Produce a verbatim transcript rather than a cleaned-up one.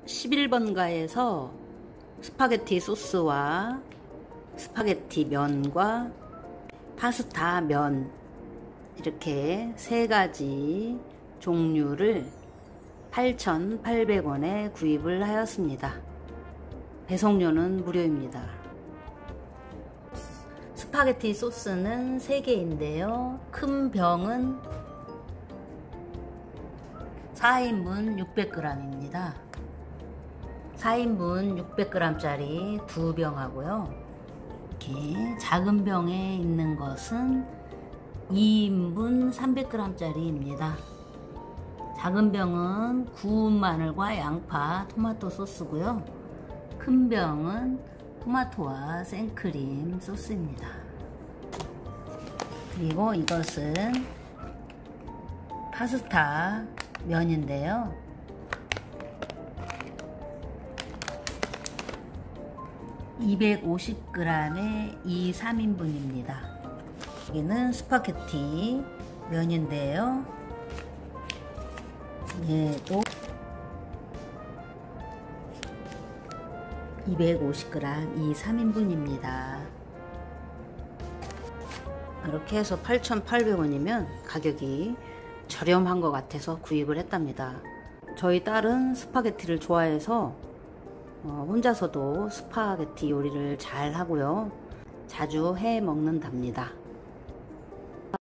십일 번가에서 스파게티 소스와 스파게티 면과 파스타 면 이렇게 세 가지 종류를 팔천팔백 원에 구입을 하였습니다. 배송료는 무료입니다. 스파게티 소스는 세 개인데요. 큰 병은 사 인분 육백 그램입니다. 사 인분 육백 그램짜리 두 병 하고요. 이렇게 작은 병에 있는 것은 이 인분 삼백 그램짜리입니다. 작은 병은 구운 마늘과 양파, 토마토 소스고요. 큰 병은 토마토와 생크림 소스입니다. 그리고 이것은 파스타 면인데요. 이백오십 그램의 이 삼 인분입니다. 여기는 스파게티 면인데요. 얘도 이백오십 그램 이 삼 인분입니다. 이렇게 해서 팔천팔백 원이면 가격이 저렴한 것 같아서 구입을 했답니다. 저희 딸은 스파게티를 좋아해서 어, 혼자서도 스파게티 요리를 잘 하고요. 자주 해 먹는답니다.